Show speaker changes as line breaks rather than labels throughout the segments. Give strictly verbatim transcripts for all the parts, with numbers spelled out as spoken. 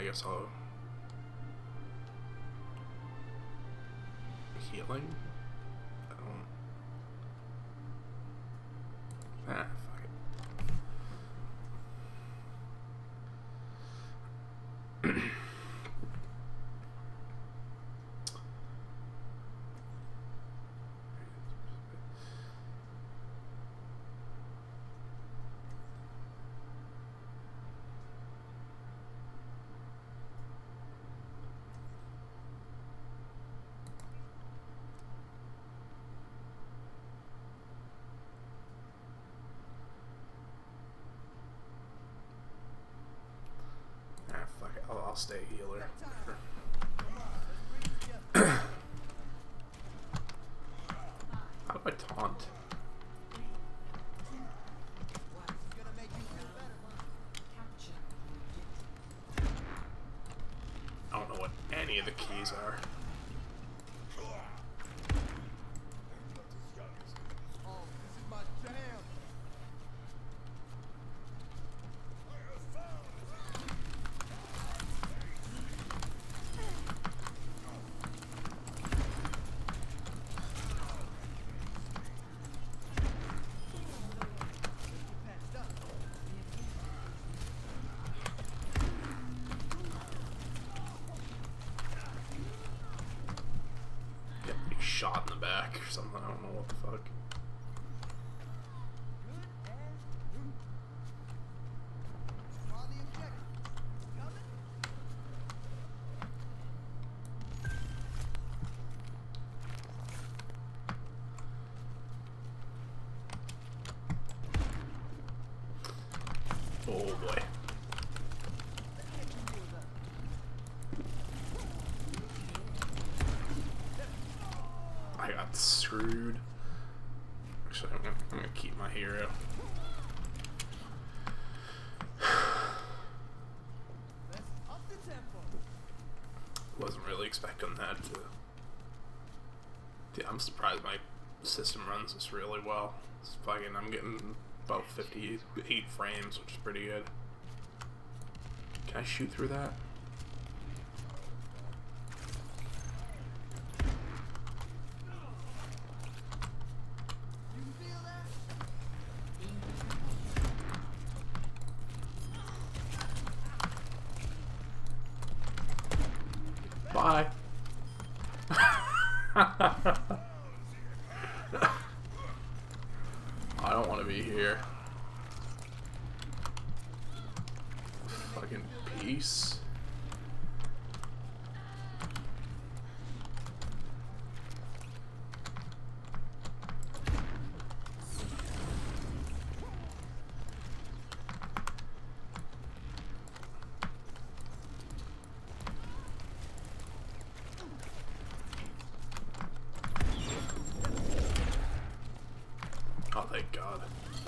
guess I'll... Healing? I don't... Ah, fuck it. I'll, I'll stay healer. How do I taunt? I don't know what any of the keys are. Shot in the back or something. I don't know what the fuck. Oh boy. I got screwed. Actually, I'm gonna, I'm gonna keep my hero. Wasn't really expecting that to... Yeah, I'm surprised my system runs this really well. It's fucking, I'm getting about fifty-eight frames, which is pretty good. Can I shoot through that? Bye. I don't want to be here. Fucking peace. Oh, thank God.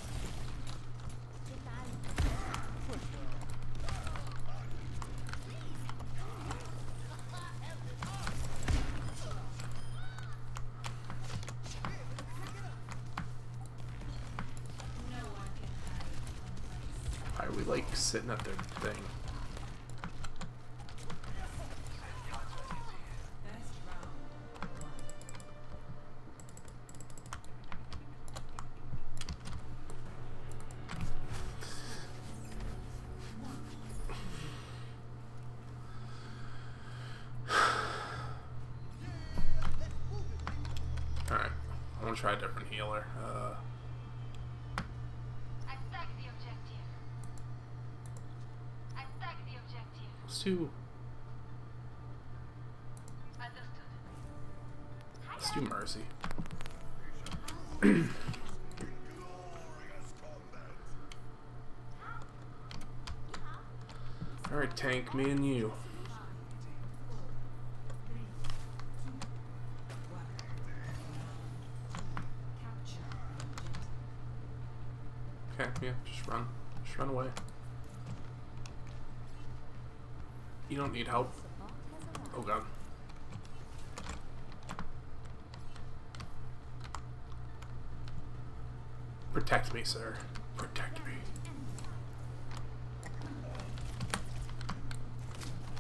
Why are we like sitting at their thing? Alright, I want to try a different healer. Uh,
Attack the objective. Attack the objective.
let's do,
Understood.
let's do Mercy. Alright, tank, me and you. Okay, yeah, just run. Just run away. You don't need help. Oh God. Protect me, sir. Protect me.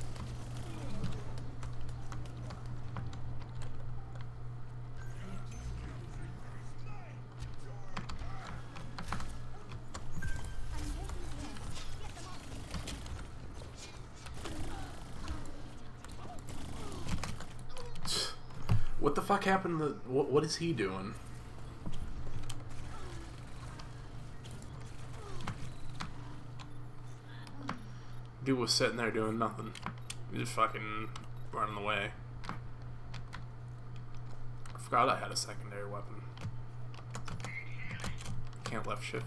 What the fuck happened to... What, what is he doing? Dude was sitting there doing nothing. He just fucking running away. I forgot I had a secondary weapon. Can't left shift.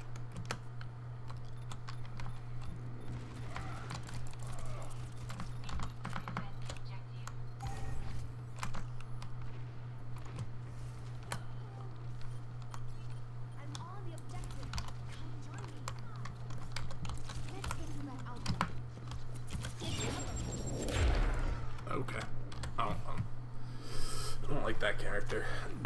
Okay. I don't, I don't like that character.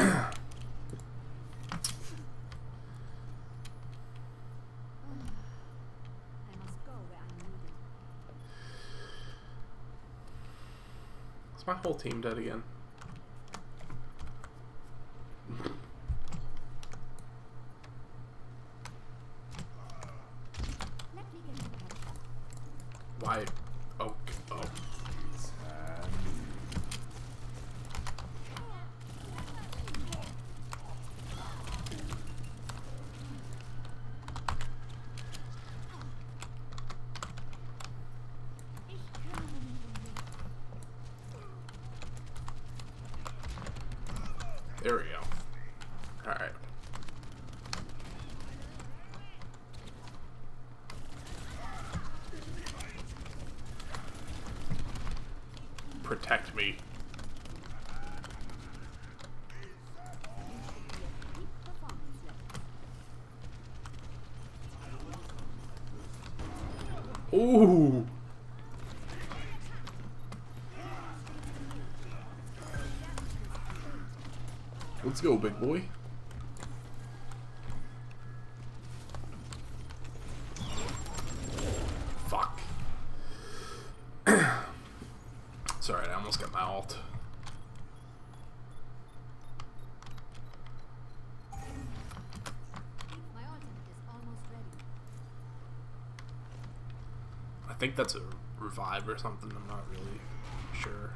Is my whole team dead again? Why? Oh, oh. There we go. Alright. Protect me. Ooh. Let's go, big boy. Fuck. Sorry, I almost got my ult.
My ultimate is almost ready.
I think that's a revive or something. I'm not really sure.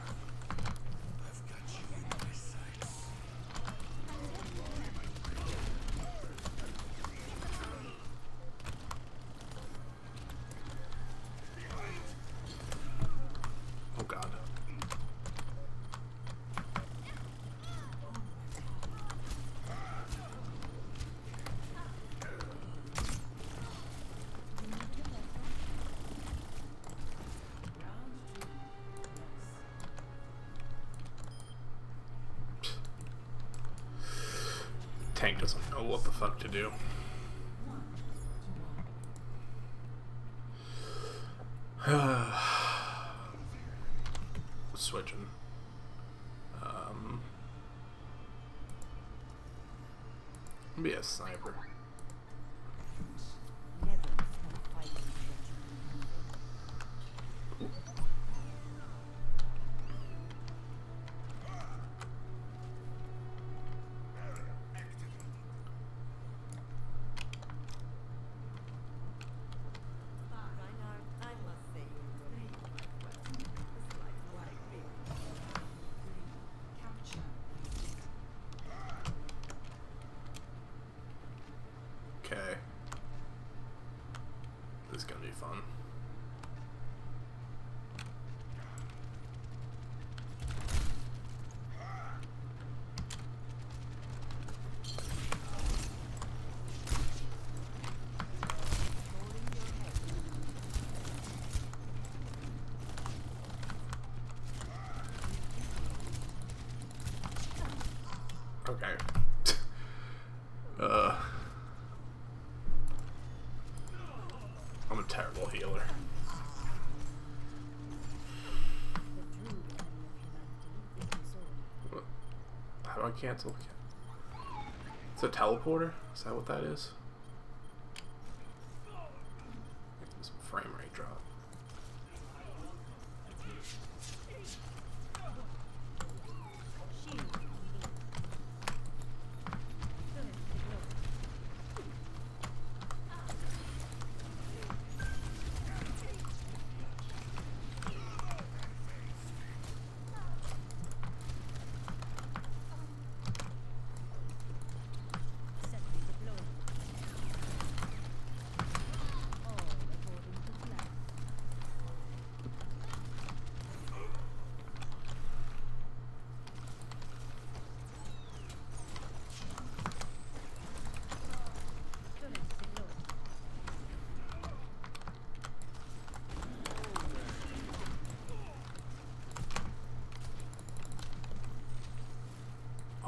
Oh god. Tank doesn't know what the fuck to do. Switching. Um, be a sniper.
Never stop fighting.
Okay. This is gonna be fun. Okay. uh, I'm a terrible healer. What? How do I cancel? It's a teleporter? Is that what that is? This frame rate drop.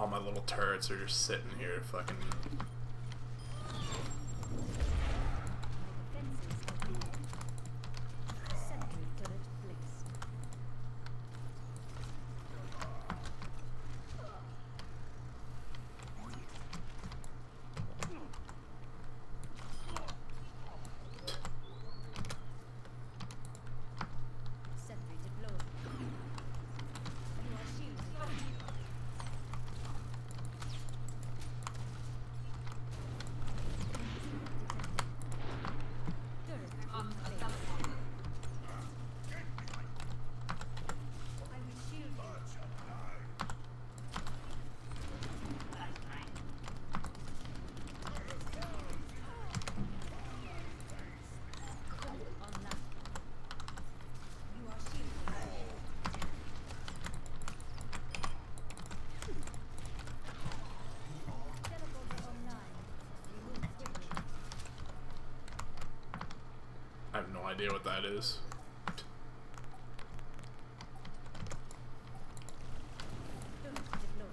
all my little turrets are just sitting here fucking...
Defenses overhead. Sentry turret placed. Sentry deployed. You are shielded. Turret being placed. I will shield you. Turret online. You are shielded. Teleporter online. Remove quickly.
I have no idea what that is.
Turret deployed.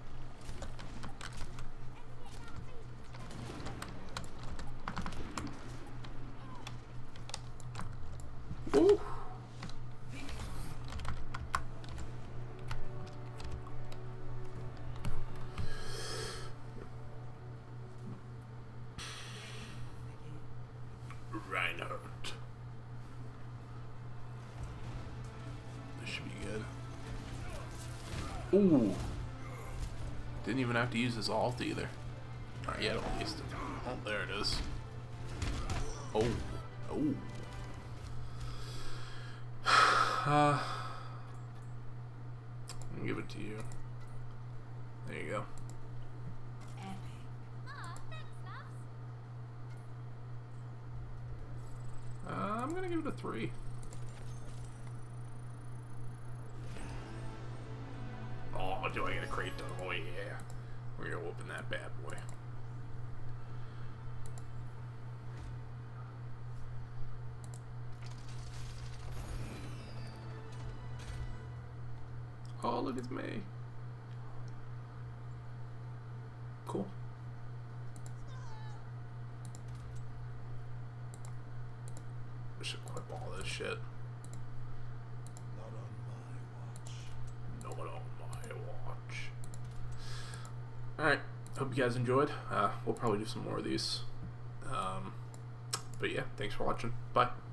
Ooh. Reinhardt. This should be good. Ooh. Didn't even have to use his ult either. Not yet, at least. Oh, there it is. Oh. Oh. Uh, I'll give it to you. There you go.
Aw, thanks, Snaps.
Uh, I'm gonna give it a three. Oh, do I get a crate done? Oh yeah. We're gonna open that bad boy. Oh, look, it's me. Cool. We should equip all this shit.
Not on my watch.
Not on my watch. Alright, hope you guys enjoyed. Uh, we'll probably do some more of these. Um, but yeah, thanks for watching. Bye.